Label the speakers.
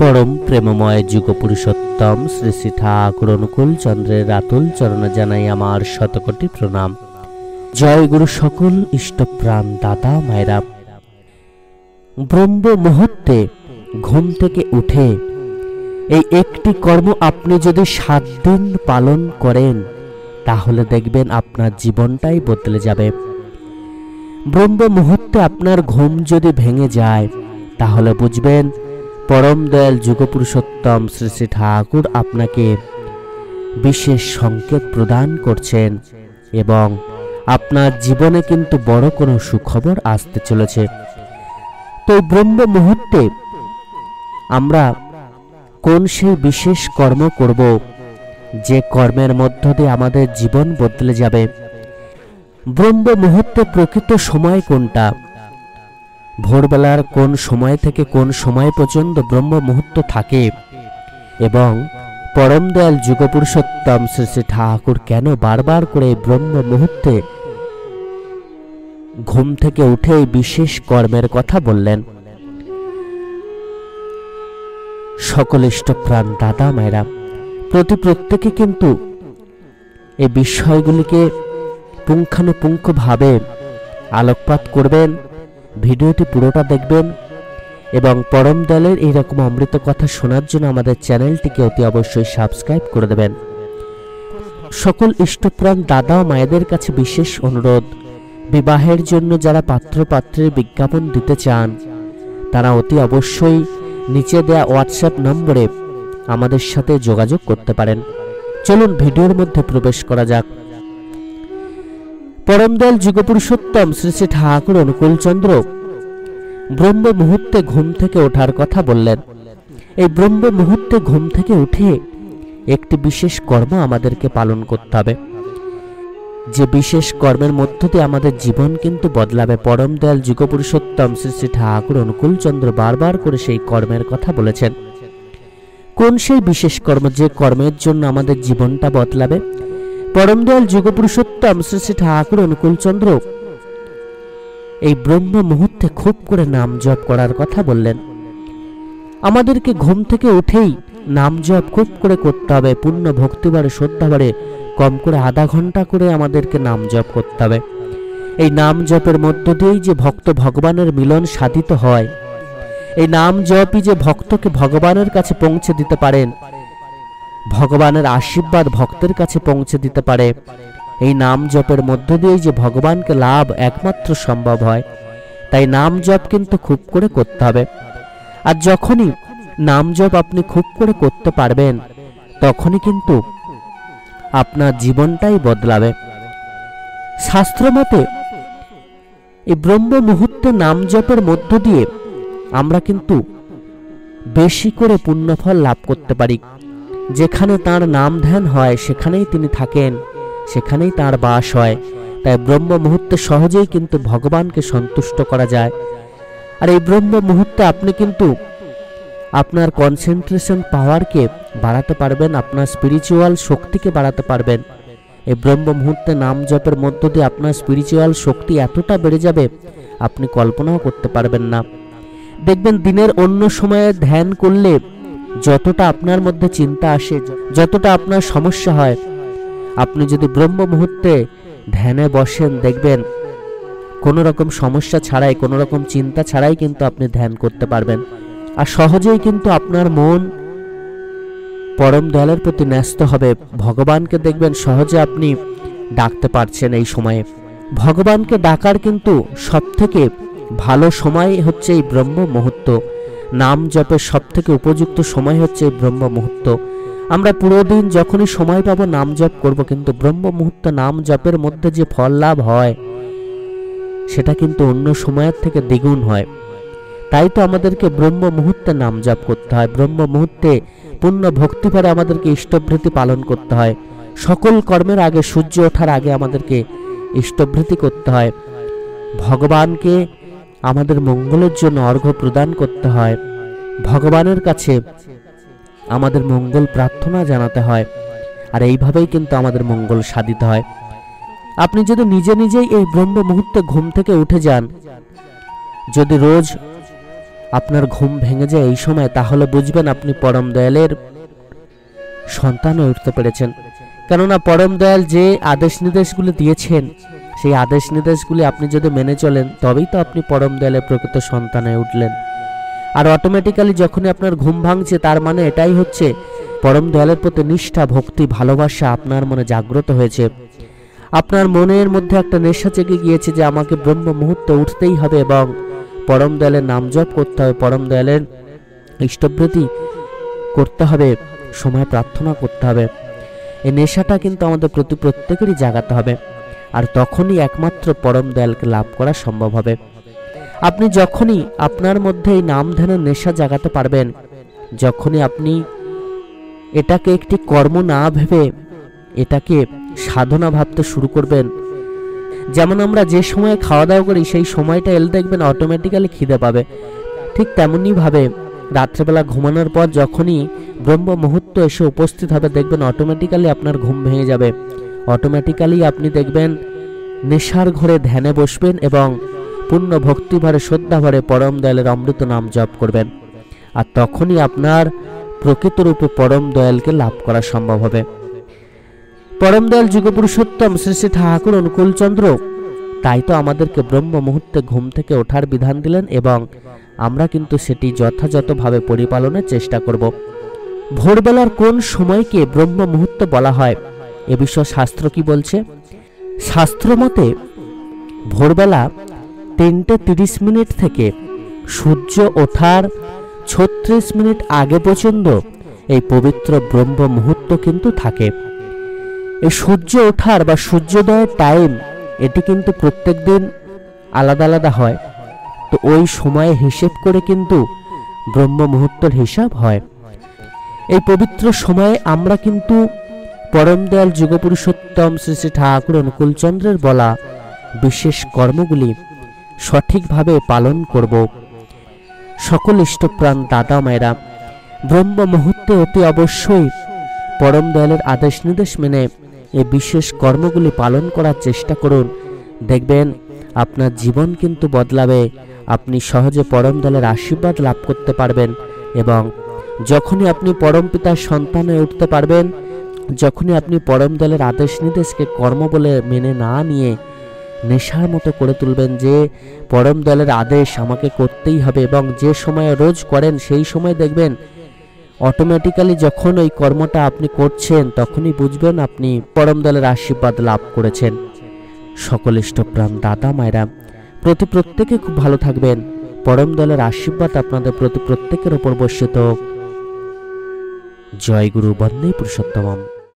Speaker 1: परम प्रेममय जुग पुरुषोत्तम श्री श्री ठाकुर अनुकूल चंद्रेर आतुल चरण जानाई आमार शतकोटी प्रणाम। जय गुरु सकल इष्टप्राण दादा मायरा। ब्रह्म मुहूर्ते घुम थेके उठे এই একটি কর্ম আপনি যদি 7 দিন পালন করেন তাহলে দেখবেন আপনার জীবনটাই বদলে যাবে। ব্রহ্ম মুহূর্তে আপনার ঘুম যদি ভেঙে যায় তাহলে বুঝবেন परम दयाल जुग पुरुषोत्तम श्री श्री ठाकुर आपनाके विशेष संकेत प्रदान करछेन एवं आपनार जीवने किन्तु बड़ कोनो सुखबर आसते चलेछे। तो ब्रह्म मुहूर्ते आमरा कोन सेई विशेष कर्म करब जे कर्मेर मध्य दिये आमादेर जीवन बदले जाबे। ब्रह्म मुहूर्ते प्रकृत समय कोनटा, भोरबेलार कोन समय थेके कोन समय पर्यन्त ब्रह्म मुहूर्त थाके एवं परम दयाल जुग पुरुषोत्तम श्री श्री ठाकुर केन बार बार करे ब्रह्म मुहूर्ते घुम थेके उठे विशेष कर्मेर कथा बोललेन। सकल इष्टप्राण दादा मायरा प्रत्येके किन्तु ए विषयगुलिके पुंखानुपुंख भावे आलोकपात करबेन। ভিডিওটি পুরোটা দেখবেন এবং পরম দয়ালের এই রকম অমৃত কথা শোনার জন্য আমাদের চ্যানেলটিকে অতি অবশ্যই সাবস্ক্রাইব করে দেবেন। সকল ইষ্টপ্রাণ দাদা ও মায়েদের কাছে বিশেষ অনুরোধ, বিবাহের জন্য যারা পাত্র পাত্রীর বিজ্ঞাপন দিতে চান তারা অতি অবশ্যই নিচে দেয়া হোয়াটসঅ্যাপ নম্বরে আমাদের সাথে যোগাযোগ করতে পারেন। চলুন ভিডিওর মধ্যে প্রবেশ করা যাক। परम दयाल जुग पुरुषोत्तम श्री श्री ठाकुर अनुकूल चंद्र ब्रह्म मुहूर्ते घुम थेके ओठार कथा बोललेन। এই ব্রহ্ম মুহূর্তে ঘুম থেকে উঠে একটি বিশেষ কর্ম আমাদেরকে পালন করতে হবে, যে বিশেষ কর্মের মধ্য দিয়ে আমাদের জীবন কিন্তু বদলাবে। পরম দয়াল যুগ পুরুষোত্তম শ্রী শ্রী ঠাকুর অনুকূল চন্দ্র বারবার করে সেই কর্মের কথা বলেছেন। কোন সেই বিশেষ কর্ম যে কর্মের জন্য আমাদের জীবনটা বদলাবে? परम दयाल जुग पुरुषोत्तम श्री श्री ठाकुर अनुकूल चंद्र এই ব্রহ্ম মুহূর্তে খুব করে নাম জপ করার কথা বললেন। আমাদেরকে ঘুম থেকে উঠেই নাম জপ খুব করে করতে হবে। পূর্ণ ভক্তিবারে শ্রদ্ধাবারে কম করে আধা ঘন্টা করে আমাদেরকে নাম জপ করতে হবে। এই নাম জপের মধ্য দিয়েই যে ভক্ত ভগবানের মিলন সাধিত হয়, এই নাম জপই যে ভক্তকে ভগবানের কাছে পৌঁছে দিতে পারেন, ভগবানের আশীর্বাদ ভক্তের কাছে পৌঁছে দিতে পারে। এই নাম জপের মধ্য দিয়ে যে ভগবানকে লাভ একমাত্র সম্ভব হয়। তাই নাম জপ কিন্তু খুব করে করতে হবে। আর যখনই নাম জপ আপনি খুব করে করতে পারবেন তখনই কিন্তু আপনার জীবনটাই বদলাবে। শাস্ত্র মতে এই ব্রহ্ম মুহূর্তে নাম জপের মধ্য দিয়ে আমরা কিন্তু বেশি করে পুণ্যফল লাভ করতে পারি। যেখানে তার নাম ধ্যান হয় সেখানেই তিনি থাকেন, সেখানেই তার বাস হয়। তাই ব্রহ্ম মুহূর্তে সহজেই কিন্তু ভগবানকে সন্তুষ্ট করা যায়। আর এই ব্রহ্ম মুহূর্তে আপনি কিন্তু আপনার কনসেন্ট্রেশন পাওয়ারকে বাড়াতে পারবেন, আপনার স্পিরিচুয়াল শক্তিকে বাড়াতে পারবেন। এই ব্রহ্ম মুহূর্তে নাম জপের মধ্য দিয়ে আপনার স্পিরিচুয়াল শক্তি এতটা বেড়ে যাবে আপনি কল্পনাও করতে পারবেন না। দেখবেন দিনের অন্য সময়ে ধ্যান করলে যতটা আপনার মধ্যে চিন্তা আসে, যতটা আপনার সমস্যা হয়, আপনি যদি ব্রহ্ম মুহূর্তে ধ্যানে বসেন দেখবেন কোনো রকম সমস্যা ছাড়াই, কোনো রকম চিন্তা ছাড়াই কিন্তু আপনি ধ্যান করতে পারবেন। আর সহজেই কিন্তু আপনার মন পরম দয়ালের প্রতি ন্যস্ত হবে। ভগবানকে দেখবেন সহজে আপনি ডাকতে পারছেন। এই সময়ে ভগবানকে ডাকার কিন্তু সবথেকে ভালো সময় হচ্ছে এই ব্রহ্ম মুহূর্ত। নাম জপের সবথেকে উপযুক্ত সময় হচ্ছে ব্রহ্ম মুহূর্ত। আমরা পুরো দিন যখনই সময় পাবো নাম জপ করব, কিন্তু ব্রহ্ম মুহূর্তে নাম জপের মধ্যে যে ফল লাভ হয় সেটা কিন্তু অন্য সময়ের থেকে দ্বিগুণ হয়। তাই তো আমাদেরকে ব্রহ্ম মুহূর্তে নাম জপ করতে হয়। ব্রহ্ম মুহূর্তে পূর্ণ ভক্তিভরে আমাদেরকে ইষ্টভৃতি পালন করতে হয়। সকল কর্মের আগে, সূর্য ওঠার আগে আমাদেরকে ইষ্টভৃতি করতে হয়। ভগবানকে আমাদের মঙ্গলের জন্য অর্ঘ্য প্রদান করতে হয়। ভগবানের কাছে আমাদের মঙ্গল প্রার্থনা জানাতে হয়। আর এইভাবেই কিন্তু আমাদের মঙ্গল সাধিত হয়। আপনি যদি নিজে নিজেই এই ব্রহ্ম মুহূর্তে ঘুম থেকে উঠে যান, যদি রোজ আপনার ঘুম ভেঙে যায় এই সময়, তাহলে বুঝবেন আপনি পরম দয়ালের সন্তান হয়ে উঠতে পেরেছেন। কেননা পরম দয়াল যে আদেশ নির্দেশগুলি দিয়েছেন, সেই আদেশ নির্দেশগুলি আপনি যদি মেনে চলেন, তবেই তো আপনি পরম দয়ালের প্রকৃত সন্তান হয়ে উঠলেন। আর অটোমেটিক্যালি যখনই আপনার ঘুম ভাঙছে, তার মানে এটাই হচ্ছে পরম দয়ালের প্রতি নিষ্ঠা, ভক্তি, ভালোবাসা আপনার মনে জাগ্রত হয়েছে। আপনার মনের মধ্যে একটা নেশা জেগে গিয়েছে যে আমাকে ব্রহ্ম মুহূর্তে উঠতেই হবে এবং পরম দয়ালের নাম জপ করতে হবে, পরম দয়ালের ইষ্টবৃত্তি করতে হবে, সময় প্রার্থনা করতে হবে। এই নেশাটা কিন্তু আমাদের প্রত্যেকেরই জাগাতে হবে। আর তখনই একমাত্র পরম দয়ালকে লাভ করা সম্ভব হবে। আপনি যখনই আপনার মধ্যে এই নাম ধ্যানের নেশা জাগাতে পারবেন, যখনই আপনি এটাকে একটি কর্ম না ভেবে এটাকে সাধনা ভাবতে শুরু করবেন। যেমন আমরা যে সময়ে খাওয়া দাওয়া করি, সেই সময়টা এলে দেখবেন অটোমেটিক্যালি খিদে পাবে। ঠিক তেমনই ভাবে রাত্রেবেলা ঘুমানোর পর যখনই ব্রহ্ম মুহূর্ত এসে উপস্থিত হবে, দেখবেন অটোমেটিক্যালি আপনার ঘুম ভেঙে যাবে। অটোমেটিক্যালি আপনি দেখবেন নেশার ঘরে ধ্যানে বসবেন এবং পূর্ণ ভক্তি ভরে, শ্রদ্ধা ভরে পরম দয়ালের অমৃত নাম জপ করবেন। আর তখনই আপনার প্রকৃত রূপে পরম দয়ালকে লাভ করা সম্ভব হবে। পরম দয়াল যুগপুরুষোত্তম শ্রী শ্রী ঠাকুর অনুকূলচন্দ্র তাই তো আমাদেরকে ব্রহ্ম মুহূর্তে ঘুম থেকে ওঠার বিধান দিলেন এবং আমরা কিন্তু সেটি যথাযথভাবে পরিপালনের চেষ্টা করব। ভোরবেলার কোন সময়কে ব্রহ্ম মুহূর্ত বলা হয়, এ বিষয়ে শাস্ত্র কি বলছে? শাস্ত্র মতে ভোরবেলা 3:30 থেকে সূর্য ওঠার 36 মিনিট আগে পর্যন্ত এই পবিত্র ব্রহ্ম মুহূর্ত কিন্তু থাকে। এই সূর্য ওঠার বা সূর্যোদয়ের টাইম এটি কিন্তু প্রত্যেক দিন আলাদা আলাদা হয়। তো ওই সময়ে হিসেব করে কিন্তু ব্রহ্ম মুহূর্তের হিসাব হয়। এই পবিত্র সময়ে আমরা কিন্তু পরম দয়াল যুগপুরুষোত্তম শ্রী শ্রী ঠাকুর অনুকূলচন্দ্রের বলা বিশেষ কর্মগুলি সঠিকভাবে পালন করব। সকল ইষ্টপ্রাণ দাদা মায়েরা ব্রহ্ম মুহূর্তে অতি অবশ্যই পরম দয়ালের আদেশ নির্দেশ মেনে এই বিশেষ কর্মগুলি পালন করার চেষ্টা করুন। দেখবেন আপনার জীবন কিন্তু বদলাবে। আপনি সহজে পরম দয়ালের আশীর্বাদ লাভ করতে পারবেন এবং যখনই আপনি পরম পিতার সন্তান হয়ে উঠতে পারবেন, যখনই আপনি পরম দয়ালের আদেশ নির্দেশকে কর্ম বলে মেনে না নিয়ে নেশার মতো করে তুলবেন যে পরম দয়ালের আদেশ আমাকে করতেই হবে এবং যে সময়ে রোজ করেন সেই সময় দেখবেন অটোমেটিক্যালি যখন ওই কর্মটা আপনি করছেন তখনই বুঝবেন আপনি পরম দয়ালের আশীর্বাদ লাভ করেছেন। সকল ইষ্টপ্রাণ দাদা মায়েরা প্রত্যেকে খুব ভালো থাকবেন। পরম দয়ালের আশীর্বাদ আপনাদের প্রত্যেকের ওপর বর্ষিত হোক। জয় গুরু বন্দে পুরুষোত্তমম।